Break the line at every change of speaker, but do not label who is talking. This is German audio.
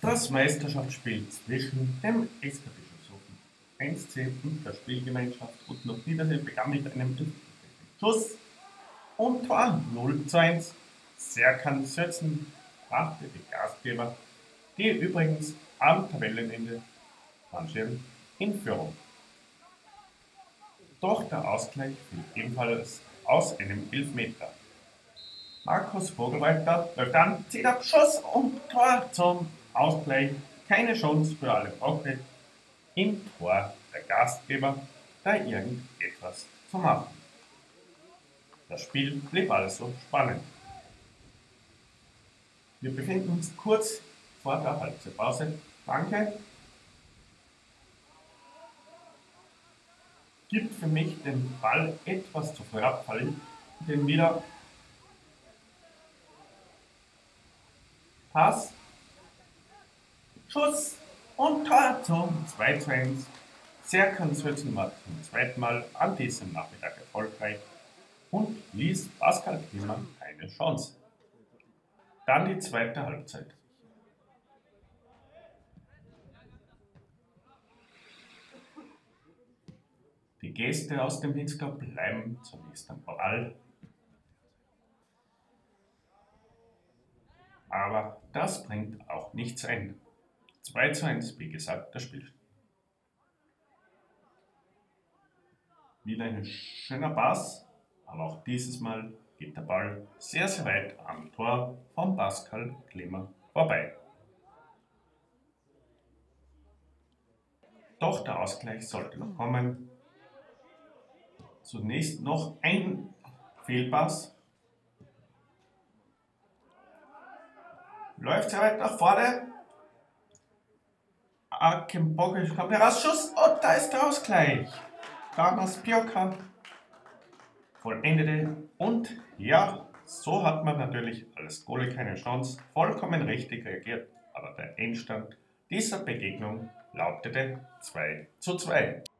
Das Meisterschaftsspiel zwischen dem SK Bischofshofen 1C und der Spielgemeinschaft und noch Niedersee begann mit einem Schuss und Tor 0:1. Serkan Sötzen brachte die Gastgeber, die übrigens am Tabellenende rangieren, in Führung. Doch der Ausgleich fiel ebenfalls aus einem Elfmeter. Markus Vogelwalter läuft an, zieht ab, Schuss und Tor zum Ausgleich. Keine Chance für alle Brocke im Tor der Gastgeber, da irgendetwas zu machen. Das Spiel blieb also spannend. Wir befinden uns kurz vor der Halbzeitpause. Danke. Gibt für mich den Ball etwas zu früh abfallen, den wieder Pass, Schuss und Tor zum 2:1. Serkan Sötzen war zum zweiten Mal an diesem Nachmittag erfolgreich und ließ Pascal Klima keine Chance. Dann die zweite Halbzeit. Die Gäste aus dem Pinzgau bleiben zunächst am Ball. Aber das bringt auch nichts ein. 2:1, wie gesagt, das Spiel. Wieder ein schöner Pass, aber auch dieses Mal geht der Ball sehr, sehr weit am Tor von Pascal Klima vorbei. Doch der Ausgleich sollte noch kommen. Zunächst noch ein Fehlpass. Läuft sehr weit nach vorne. Akimbogisch kommt heraus, Schuss und da ist der Ausgleich. Damas Pioka vollendete und ja, so hat man natürlich als Goalie keine Chance. Vollkommen richtig reagiert, aber der Endstand dieser Begegnung lautete 2:2.